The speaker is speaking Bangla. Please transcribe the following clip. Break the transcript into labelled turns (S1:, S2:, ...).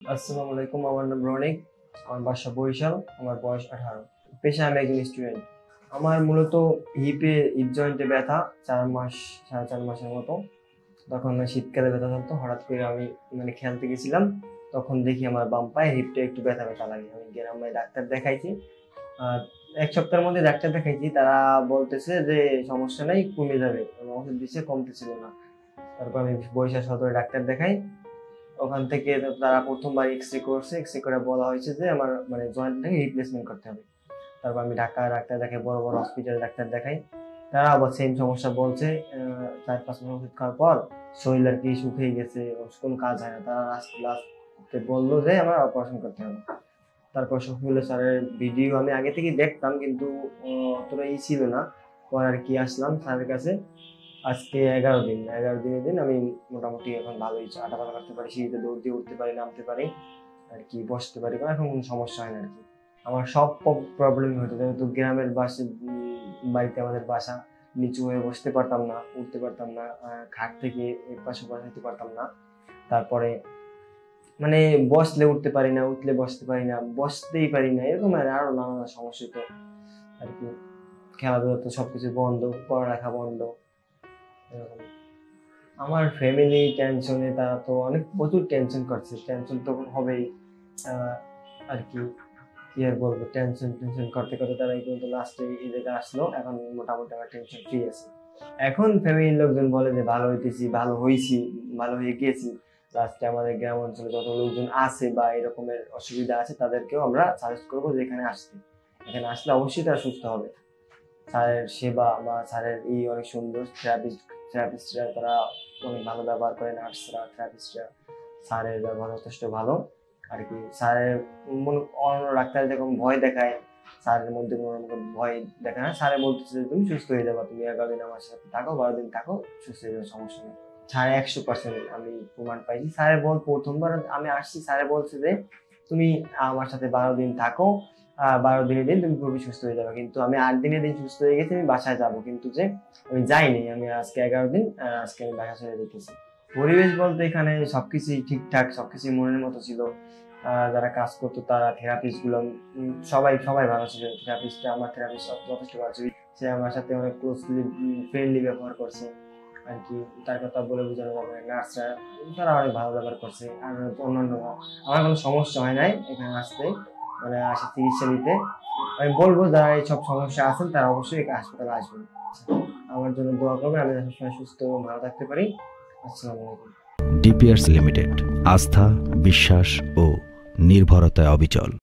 S1: আসসালামু আলাইকুম, আমার নাম রনিক। আমার বাসা বরিশাল। আমার বয়স 18। পেশায় আমি একজন স্টুডেন্ট। আমার মূলত হিপ জয়েন্টে ব্যথা 4 মাস, 4.5 মাসের মতো। তখন শীতকালে ব্যথা থাকতো। হঠাৎ করে আমি খেলতে গেছিলাম। তখন দেখি আমার বাম পায়ে হিপটা একটু ব্যথা ব্যথা লাগে। আমি গ্রামে ডাক্তার দেখাইছি। আর 1 সপ্তাহের মধ্যে ডাক্তার দেখাইছি। তারা বলতেছে যে সমস্যা নাই, কমে যাবে। ওষুধ দিচ্ছে, কমতেছিল না। তারপর আমি বরিশাল সদরে ডাক্তার দেখাই। ওখান থেকে তারা প্রথমবার এক্সরে করছে। এক্সরে করে বলা হয়েছে যে আমার জয়েন্টটাকে রিপ্লেসমেন্ট করতে হবে। তারপর আমি ঢাকা ডাক্তার দেখাই, বড় বড় হসপিটালে ডাক্তার দেখাই। তারা আবার সেম সমস্যা বলছে। 4-5 মাস ওষুধ খাওয়ার পর শরীর আর কি শুকিয়ে গেছে, কোনো কাজ হয় না। তারা লাস্টে বললো যে আমার অপারেশন করতে হবে। তারপর শফিউল্লাহ স্যারের ভিডিও আমি আগে থেকে দেখতাম, কিন্তু অতটা ছিল না। পর আর কি আসলাম স্যারের কাছে। আজকে 11 দিন। 11 দিনের দিন আমি মোটামুটি এখন ভালোই হাঁটাচলা করতে পারি, সিঁড়িতে দৌড় দিয়ে উঠতে পারি, নামতে পারি আর কি, বসতে পারি। এখন কোনো সমস্যা হয় না আর কি। আমার সব প্রবলেম হতো, যেহেতু গ্রামের বাড়িতে আমাদের বাসা, নিচু হয়ে বসতে পারতাম না, উঠতে পারতাম না, খাট থেকে এর পাশে ওপাশে হতে পারতাম না। তারপরে মানে বসলে উঠতে পারি না, উঠলে বসতে পারি না, বসতেই পারি না, এরকম আরো নানা সমস্যা তো আর কি। খেলাধুলা তো সবকিছু বন্ধ, পড়ালেখা বন্ধ, এরকম। আমার ফ্যামিলি টেনশনে, তারা তো অনেক প্রচুর টেনশন করছে। টেনশন তো হবেই আর কি। কি আর বলবো, টেনশন টেনশন করতে করতে তারা কিন্তু লাস্টে এই জায়গায় আসলো। এখন মোটামুটি আমার টেনশন ফ্রি আছে। এখন ফ্যামিলির লোকজন বলে যে ভালো হইতেছি, ভালো হয়েছি, ভালো হয়ে গেছি। লাস্টে আমাদের গ্রাম অঞ্চলে যত লোকজন আছে বা এরকমের অসুবিধা আছে, তাদেরকেও আমরা সাজেস্ট করবো যে এখানে আসতে। এখানে আসলে অবশ্যই তারা সুস্থ হবে। স্যারের সেবা বা স্যারের অনেক সুন্দর। থেরাপিস্টরা তারা অনেক ভালো ব্যবহার করে, নার্সরা, থেরাপিস্টরা। স্যারের ব্যবহার যথেষ্ট ভালো আর কি। স্যারের অন্য ডাক্তার যেরকম ভয় দেখায়, স্যারের মধ্যে কোনো রকম ভয় দেখায় না। স্যারে বলতেছে যে তুমি সুস্থ হয়ে যাবা, তুমি 11 দিন আমার সাথে থাকো, 12 দিন থাকো, সুস্থ হয়ে যাবে, সমস্যা নেই। স্যার 100% আমি প্রমাণ পাইছি। স্যারে প্রথমবার আমি আসছি, স্যারে বলছে যে তুমি আমার সাথে 12 দিন থাকো, 12 দিনের দিন তুমি খুবই সুস্থ হয়ে যাবে। কিন্তু আমি 8 দিনের দিন সুস্থ হয়ে গেছি, আমি বাসায় যাবো, কিন্তু যে আমি যাইনি। আমি আজকে 11 দিন, আজকে আমি বাসা ছেড়ে দিতেছি। পরিবেশ বলতে এখানে সবকিছুই ঠিকঠাক, সবকিছুই মনের মতো ছিল। যারা কাজ করতো, তারা থেরাপিস্ট গুলো সবাই সবাই ভালো ছিল। আমার থেরাপিস্ট যথেষ্ট ভালো ছিল। সে আমার সাথে অনেক ক্লোজলি ফ্রেন্ডলি ব্যবহার করছে আর কি। তার কথা বলে বোঝানো যাবে না। নার্সরা তারা অনেক ভালো ব্যবহার করছে। আর অন্যান্য আমার কোনো সমস্যা হয় নাই এখানে আসতে, আসে চিকিৎসা নিতে। আমি বলবো যারা এইসব সমস্যা আছেন তারা অবশ্যই হাসপাতালে আসবেন। আমার জন্য দোয়া করবেন, আমি সবসময় সুস্থ এবং ভালো থাকতে পারি। আসসালামু আলাইকুম।
S2: ডিপিয়ার্স লিমিটেড, আস্থা, বিশ্বাস ও নির্ভরতায় অবিচল।